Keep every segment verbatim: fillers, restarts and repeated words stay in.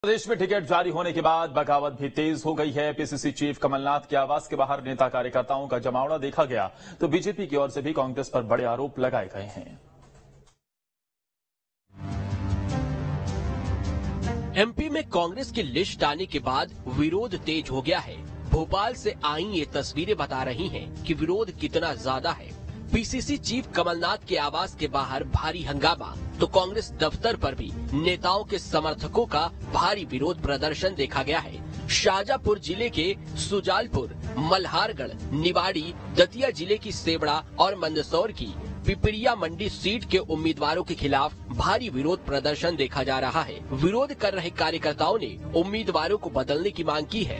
प्रदेश में टिकट जारी होने के बाद बगावत भी तेज हो गई है। पीसीसी चीफ कमलनाथ के आवास के बाहर नेता कार्यकर्ताओं का जमावड़ा देखा गया, तो बीजेपी की ओर से भी कांग्रेस पर बड़े आरोप लगाए गए हैं। एमपी में कांग्रेस की लिस्ट आने के बाद विरोध तेज हो गया है। भोपाल से आई ये तस्वीरें बता रही हैं कि विरोध कितना ज्यादा है। पीसीसी चीफ कमलनाथ के आवास के बाहर भारी हंगामा, तो कांग्रेस दफ्तर पर भी नेताओं के समर्थकों का भारी विरोध प्रदर्शन देखा गया है। शाजापुर जिले के सुजालपुर, मल्हारगढ़, निवाड़ी, दतिया जिले की सेवड़ा और मंदसौर की पिपरिया मंडी सीट के उम्मीदवारों के खिलाफ भारी विरोध प्रदर्शन देखा जा रहा है। विरोध कर रहे कार्यकर्ताओं ने उम्मीदवारों को बदलने की मांग की है।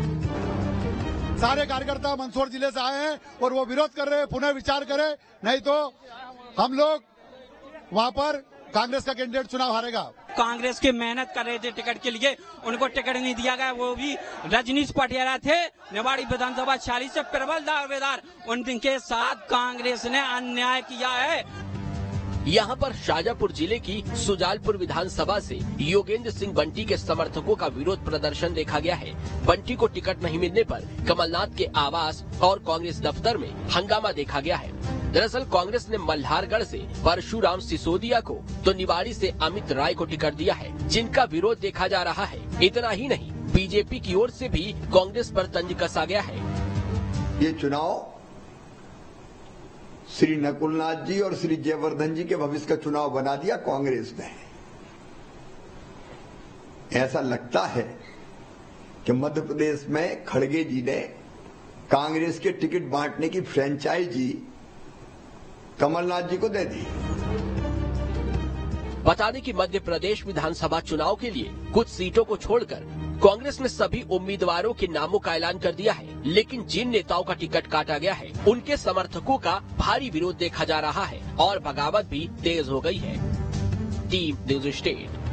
सारे कार्यकर्ता मंदसौर जिले से आए हैं और वो विरोध कर रहे हैं, पुनः विचार करें, नहीं तो हम लोग वहाँ पर कांग्रेस का कैंडिडेट चुनाव हारेगा। कांग्रेस की मेहनत कर रहे थे टिकट के लिए, उनको टिकट नहीं दिया गया। वो भी रजनीश पटियाला थे, निवाड़ी विधानसभा छियालीस से प्रबल दावेदार, उनके साथ कांग्रेस ने अन्याय किया है। यहाँ पर शाजापुर जिले की सुजालपुर विधानसभा से योगेंद्र सिंह बंटी के समर्थकों का विरोध प्रदर्शन देखा गया है। बंटी को टिकट नहीं मिलने पर कमलनाथ के आवास और कांग्रेस दफ्तर में हंगामा देखा गया है। दरअसल कांग्रेस ने मल्हारगढ़ से परशुराम सिसोदिया को तो निवाड़ी से अमित राय को टिकट दिया है, जिनका विरोध देखा जा रहा है। इतना ही नहीं, बीजेपी की ओर से भी कांग्रेस पर तंज कसा गया है। ये चुनाव श्री नकुलनाथ जी और श्री जयवर्धन जी के भविष्य का चुनाव बना दिया कांग्रेस ने। ऐसा लगता है कि मध्य प्रदेश में खड़गे जी ने कांग्रेस के टिकट बांटने की फ्रेंचाइजी कमलनाथ जी को दे दी। बता दें कि मध्य प्रदेश विधानसभा चुनाव के लिए कुछ सीटों को छोड़कर कांग्रेस ने सभी उम्मीदवारों के नामों का ऐलान कर दिया है, लेकिन जिन नेताओं का टिकट काटा गया है उनके समर्थकों का भारी विरोध देखा जा रहा है और बगावत भी तेज हो गई है। Team News state.